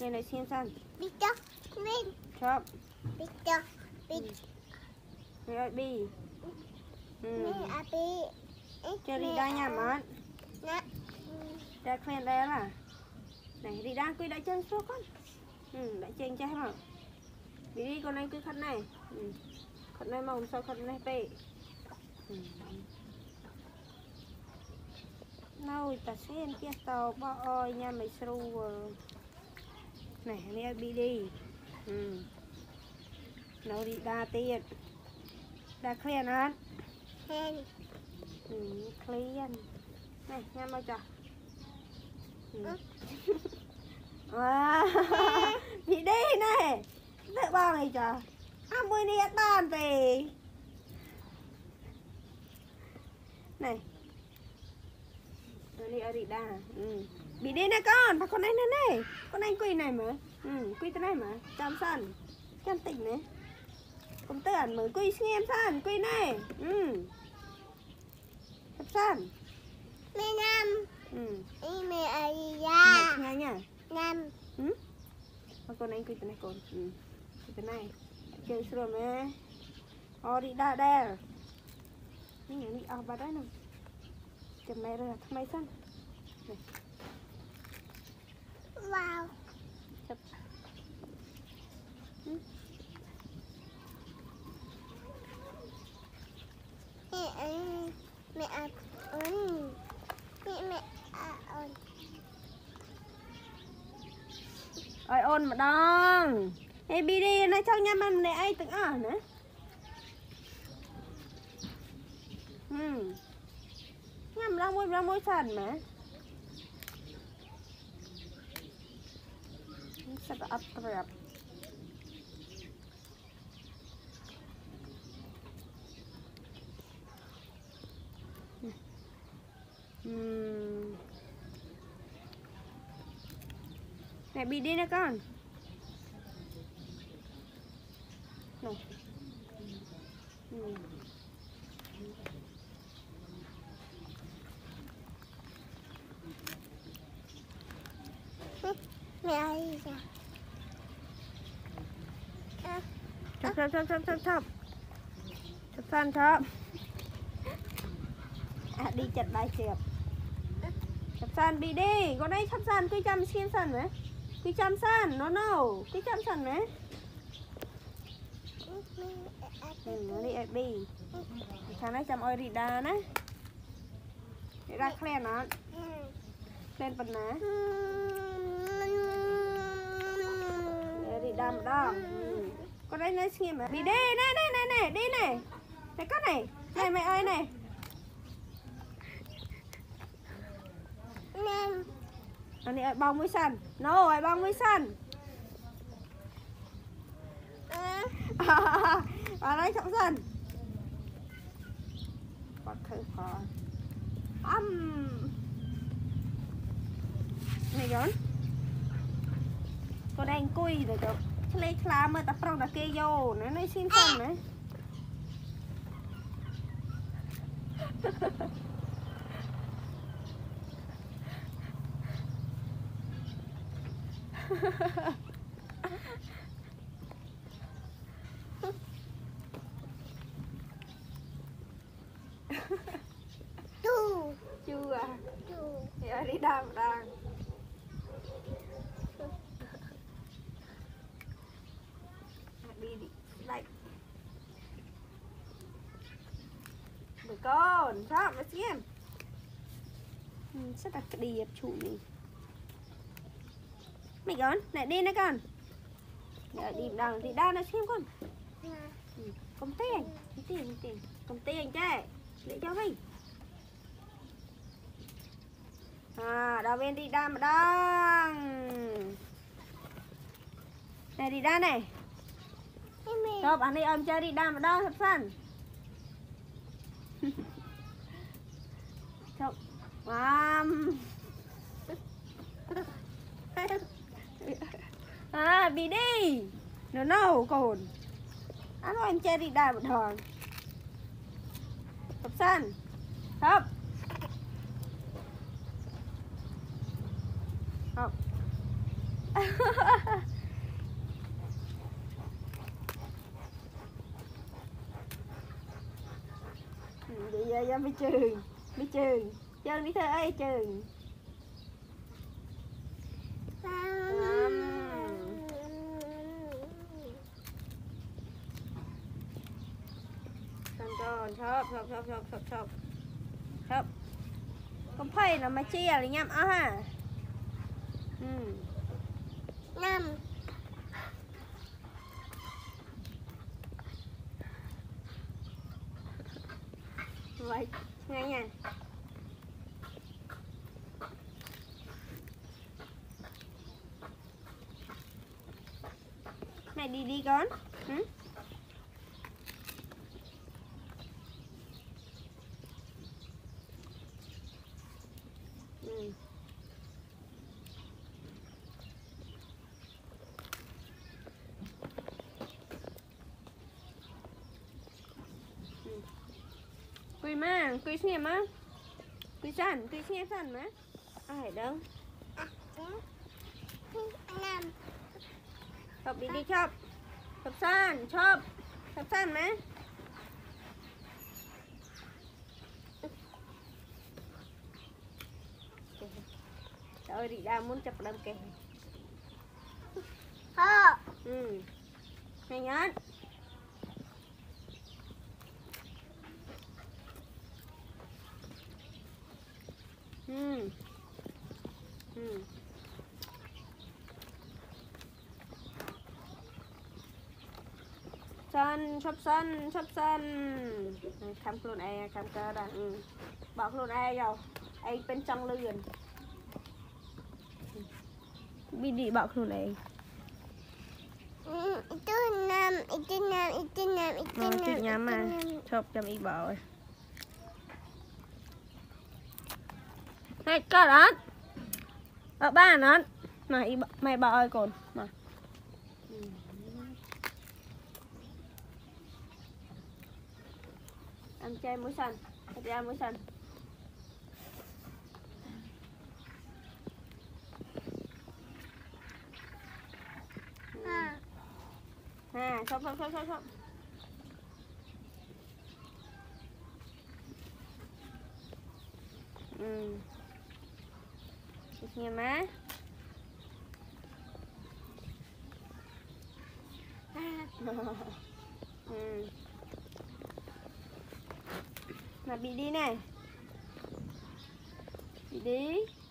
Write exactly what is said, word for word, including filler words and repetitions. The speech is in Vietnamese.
Này này xem san. Bị chọc lên. Chọc. Bị chọc. Bị. Này ơi bi. Ừ. Này à bị. Chơi đi đa nhà món. Nè. Ra khen đây là. Này đi đa quy đã chân xuống con. Ừ, đã chân cho mà. Đi đi con này cứ khăn này. Ừ. Khăn này mà không sao khăn này bệ. Ừ. Nôi ta xem kia tàu bao ơi nha mày sưu. Này này bị đi. Ừ. Nấu đi đa tiền. Đa khen hả? Khen. Ừ, khen. Này nha mày cho. Ừ. À, bị đi này. Tự bao này cho. À mùi này tan về. Này. Rồi đi ở đi đa. Ừ. Bị đi nè con, và con anh này này. Con anh quy này mà. Ừ, quy tới này mà. Chăm sẵn. Chăm tỉnh này. Công tưởng mới quy xem sẵn, quy này. Ừ. Chăm sẵn. Mẹ năm. Ừ. Ý mẹ ấy ra. Ngay nha. Năm. Ừ. Và con anh quy tới này con. Ừ. Quy tới này. Chơi rồi mẹ. Ờ đi đa đè. Ini ini ah badan nam. Chấm này rồi thay xanh. Wow. Chụp. Ừ. Mẹ ơi, mẹ ơi. Mẹ mẹ ơi. Ôi ôn mà đong. Ê bi đi nó trong nhà mình này ai từng ở nữa. Ừ. Ngắm ra môi ra môi sàn mà. Sao ấp rập. Ừ. Này bị đi nè con. Này. Ừ. Mẹ ơi ra. Chop chop chop chop chop chop. Chop san chop. À đi chặt bài chẹp. Chop san bị đi, con đây chop san quy chăm xiên san mấy. Quy chăm san, nó nâu, quy chăm san mấy. Ừ, nó đi ép bi. Thằng này chăm oi đi đa nè. Để ra khen nó. Khen phần ná. Để đi đam đó. Ừ. Con đây nó xiên mà. Bị đi, này này này này, đi này. Này con này. Này mẹ ơi này. Anh này bong mũi xanh. No, ai bong mũi xanh. Ở đây trọng xanh. Bật thử phò. Âm. Này gón. Con đang cùi rồi chụp. Lấy khá mà ta prong đã kê vô. Nó nói xin xanh này. Chu. Chu à? Chu. Thì ở đi đàm đàm. Đi đi. Lại. Được con. Sao mà xem. Rất là đi ép chủ mình. Mày con, này đi nè con. Để đi đằng thì đa nó xem con. Ừ. Công tiền, công tiền, công tiền, công tiền chứ. Để cho mình. À, đầu bên đi đa mà đăng. Này đi đa này. Rồi bạn đi ôm chơi đi đa mà đăng thật sẵn. Chọc. Wow. À bị đi. Nó nâu còn. Ăn rồi em chơi đi đà một hồi. Tập sân. Tập. Tập. Vậy giờ ra mới trường, mới trường, chân đi thôi ấy trường. Con con chop chop chop chop chop chop chop. Con phải là mà chia là nhắm á ha. Ừ. Năm. Vậy ngay nha. Mẹ đi đi con. Ừ? Ừ. Quy mà, quy xem á. Quy sẵn, quy xem sẵn mà. Ai đâu. Năm. Chọc đi đi chọc. Chọc sẵn, chọc. Chọc sẵn mà. Trời ơi, đi ra muốn chọc đâm kìa. Hơ. Ừ. Hay nhát. Ừ. Ừ. Sân, shop sân, shop sân. Khăm luôn ai, khăm cơ đó. Ừ. Bọc luôn ai rồi. Ai bên trong lươn. Bị đi bọc luôn ai. Itu enam, itu enam, itu enam, itu Nó enam. chịu nhắm mà. Shop cho ý bảo rồi. Này, có đó. Ở ba nó. Mà mày bảo ơi còn. Mà. Ăn chay muối xanh. Thật ra muối xanh. Ha. Ha, shop shop shop shop shop. Ừ. Nghe má. Ừ. Mà bị đi này. Bị đi.